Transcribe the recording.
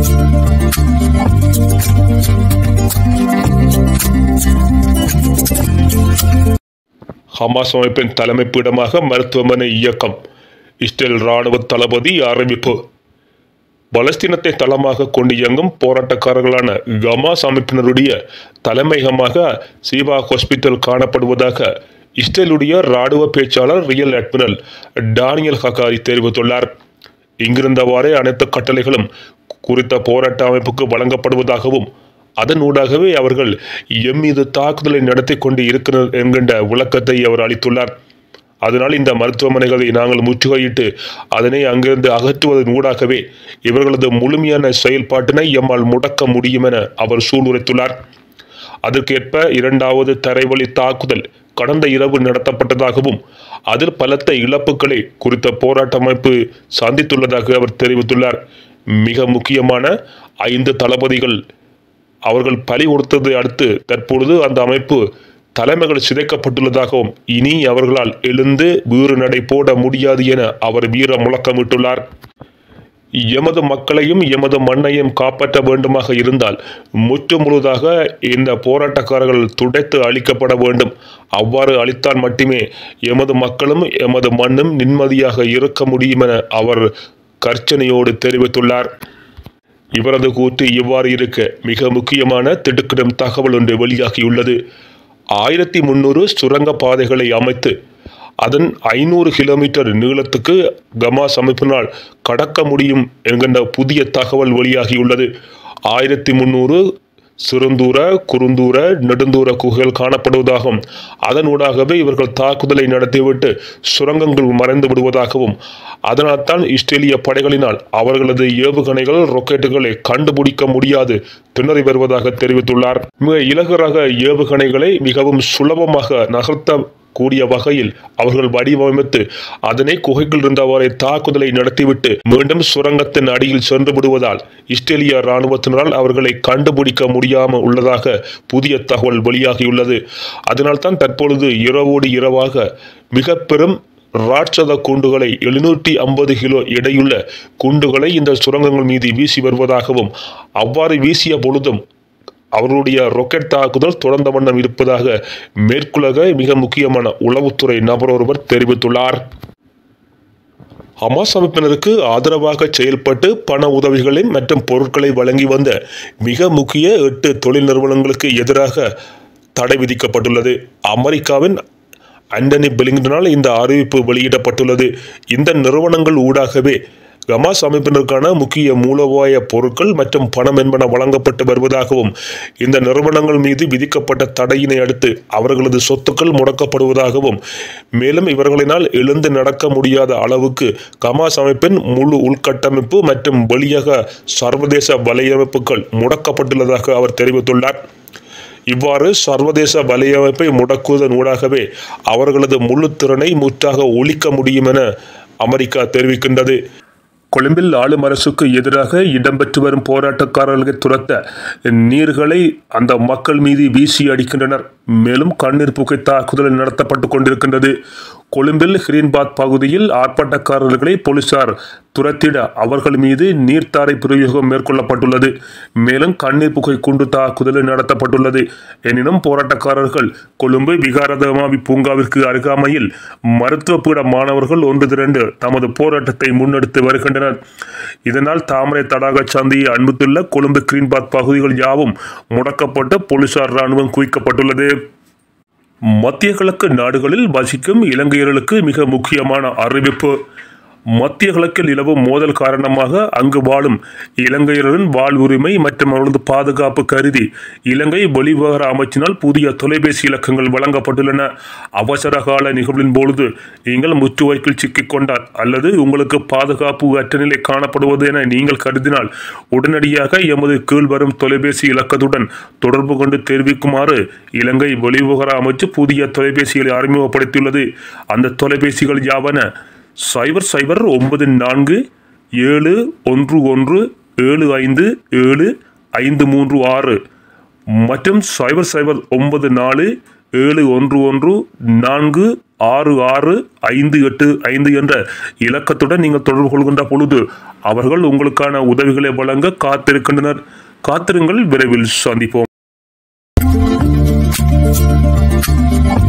Hamas அமைப்பின் தலைமை பீடமாக மருத்துவமனை இயக்கம். இஸ்ரேல் இராணுவ தளபதி அறிவிப்பு. பலஸ்தீனத்தை தளமாக கொண்டு இயங்கும் போராட்டக்காரர்களான ஹமாஸ் அமைப்பினருடைய தலைமையகமாக சீபா ஹாஸ்பிட்டல் காணப்படுவதாக இஸ்ரேலுடைய இராணுவ பேச்சாளர் ரியல் அட்மிரல் டானியல் ஹகாரி தெரிவித்துள்ளார். இங்கிருந்தவாறே அனைத்து கட்டளைகளும் குறித்த போராட்ட அமைப்புக்கு வழங்கப்படுவதாகவும் அதனூடாகவே அவர்கள் எம்மீது தாக்குதலை நடத்தி கொண்டு இருக்கிறார் என்கின்ற விளக்கத்தை அவர் அளித்துள்ளார். அதனால் இந்த மருத்துவமனைகளை நாங்கள் முற்றுகையிட்டு அதனை அங்கிருந்து அகற்றுவதன் ஊடாகவே இவர்களது முழுமையான செயல்பாட்டினை எம்மால் முடக்க முடியும் என அவர் சூளுரைத்துள்ளார். அதற்கேற்ப இரண்டாவது தரைவழி தாக்குதல் கடந்த இரவு நடத்தப்பட்டதாகவும் அதில் பலத்த இழப்புகளை குறித்த போராட்ட அமைப்பு சந்தித்துள்ளதாக அவர் தெரிவித்துள்ளார். மிக முக்கியமான 5 தளபதிகள் அவர்கள் பலி கொடுத்ததை அடுத்து தற்பொழுது அந்த அமைப்பு தலைமைகள் சிதைக்கப்பட்டுள்ளதாகவும் இனி அவர்களால் எழுந்து வீறு நடை போட முடியாது என அவர் வீர முழக்கமிட்டுள்ளார். எமது மக்களையும் எமது மண்ணையும் காப்பாற்ற வேண்டுமாக இருந்தால் முற்று முழுதாக இந்த போராட்டக்காரர்கள் துடைத்து அழிக்கப்பட வேண்டும். அவ்வாறு அளித்தால் மட்டுமே எமது மக்களும் எமது மண்ணும் நிம்மதியாக இருக்க முடியும் என அவர் கர்ச்சனையோடு தெரிவித்துள்ளார். இவரது கூற்று இவ்வாறு இருக்க மிக முக்கியமான திடுக்கிடும் தகவல் ஒன்று வெளியாகியுள்ளது. 1300 சுரங்க பாதைகளை அமைத்து அதன் 500 கிலோமீட்டர் நீளத்துக்கு ஹமாஸ் அமைப்பினால் கடக்க முடியும் என்கின்ற புதிய தகவல் வெளியாகியுள்ளது. 1300 சிறுந்தூர குறுந்தூர நெடுந்தூர குகைகள் காணப்படுவதாகவும் அதனூடாகவே இவர்கள் தாக்குதலை நடத்திவிட்டு சுரங்கங்கள் மறைந்து விடுவதாகவும் அதனால்தான் இஸ்ரேலிய படைகளினால் அவர்களது ஏவுகணைகள் ராக்கெட்டுகளை கண்டுபிடிக்க முடியாது திணறி வருவதாக தெரிவித்துள்ளார். மிக இலகுரக ஏவுகணைகளை மிகவும் சுலபமாக நகர்த்த கூடிய வகையில் அவர்கள் வடிவமைத்து அதனை குகைகள் இருந்தவரை தாக்குதலை நடத்திவிட்டு மீண்டும் சுரங்கத்தின் அடியில் சென்று விடுவதால் இஸ்ரேலிய இராணுவத்தினரால் அவர்களை கண்டுபிடிக்க முடியாமல் உள்ளதாக புதிய தகவல் வெளியாகியுள்ளது. அதனால்தான் தற்பொழுது இரவோடு இரவாக மிக பெரும் ராட்சத குண்டுகளை 750 கிலோ எடையுள்ள குண்டுகளை இந்த சுரங்கங்கள் மீது வீசி வருவதாகவும் அவ்வாறு வீசிய பொழுதும் அவர்களுடைய ராக்கெட் தாக்குதல் தொடர்ந்த வண்ணம் இருப்பதாக மேற்குலக மிக முக்கியமான உளவுத்துறை நபர் ஒருவர் தெரிவித்துள்ளார். ஹமாஸ் அமைப்பினருக்கு ஆதரவாக செயல்பட்டு பண உதவிகளை மற்றும் பொருட்களை வழங்கி வந்த மிக முக்கிய 8 தொழில் நிறுவனங்களுக்கு எதிராக தடை விதிக்கப்பட்டுள்ளது. அமெரிக்காவின் ஆண்டனி பிளிங்கனால் இந்த அறிவிப்பு வெளியிடப்பட்டுள்ளது. இந்த நிறுவனங்கள் ஊடாகவே ஹமாஸ் அமைப்பினருக்கான முக்கிய மூலோபாய பொருட்கள் மற்றும் பணம் என்பன வழங்கப்பட்டு வருவதாகவும் இந்த நிறுவனங்கள் மீது விதிக்கப்பட்ட தடையினை அடுத்து அவர்களது சொத்துக்கள் முடக்கப்படுவதாகவும் மேலும் இவர்களினால் எழுந்து நடக்க முடியாத அளவுக்கு ஹமாஸ் அமைப்பின் முழு உள்கட்டமைப்பு மற்றும் வெளியக சர்வதேச வலையமைப்புகள் முடக்கப்பட்டுள்ளதாக அவர் தெரிவித்துள்ளார். இவ்வாறு சர்வதேச வலையமைப்பை முடக்குவதன் ஊடாகவே அவர்களது முழு திறனை முற்றாக ஒழிக்க முடியும் என அமெரிக்கா தெரிவிக்கின்றது. கொழும்பில் ஆளும் அரசுக்கு எதிராக இடம்பெற்று வரும் போராட்டக்காரர்களை துரத்த நீர்களை அந்த மக்கள் மீது வீசி அடிக்கின்றனர். மேலும் கண்ணீர் புகை தாக்குதல் நடத்தப்பட்டு கொண்டிருக்கின்றது. கொழும்பில் ஹிரீன்பாத் பகுதியில் ஆர்ப்பாட்டக்காரர்களை போலீசார் துரத்திட அவர்கள் மீது நீர்த்தாரை பிரயோகம் மேற்கொள்ளப்பட்டுள்ளது. மேலும் கண்ணீர் புகை குண்டு தாக்குதல் நடத்தப்பட்டுள்ளது. எனினும் போராட்டக்காரர்கள் கொழும்பு விகாரதமாவி பூங்காவிற்கு அருகாமையில் மருத்துவ பீட மாணவர்கள் ஒன்று திரண்டு தமது போராட்டத்தை முன்னெடுத்து வருகின்றனர். இதனால் தாமரை தடாக சந்தையை அண்மித்துள்ள கொழும்பு ஹிரீன்பாத் பகுதிகள் யாவும் முடக்கப்பட்டு போலீசார் இராணுவம் குவிக்கப்பட்டுள்ளது. மத்திய கிழக்கு நாடுகளில் வசிக்கும் இலங்கையர்களுக்கு மிக முக்கியமான அறிவிப்பு. மத்திய கிழக்கில் நிலவும் மோதல் காரணமாக அங்கு வாழும் இலங்கையர்களின் வாழ்வுரிமை மற்றும் அவர்களது பாதுகாப்பு கருதி இலங்கை வெளிவிவகார அமைச்சினால் புதிய தொலைபேசி இலக்கங்கள் வழங்கப்பட்டுள்ளன. அவசர கால நிகழ்வின் பொழுது நீங்கள் முற்றுகைக்குள் சிக்கிக்கொண்டால் அல்லது உங்களுக்கு பாதுகாப்பு அற்ற நிலை காணப்படுவது என நீங்கள் கருதினால் உடனடியாக எமது கீழ்வரும் தொலைபேசி இலக்கத்துடன் தொடர்பு கொண்டு தெரிவிக்குமாறு இலங்கை வெளிவிவகார அமைச்சு புதிய தொலைபேசிகளை அறிமுகப்படுத்தியுள்ளது. அந்த தொலைபேசிகள் யாவன 0094 711 75 7536 மற்றும் 0094 711 46 665855 என்ற இலக்கத்துடன் நீங்கள் தொடர்பு கொள்கின்ற பொழுது அவர்கள் உங்களுக்கான உதவிகளை வழங்க காத்திருக்கின்றனர். காத்திருங்கள், விரைவில் சந்திப்போம்.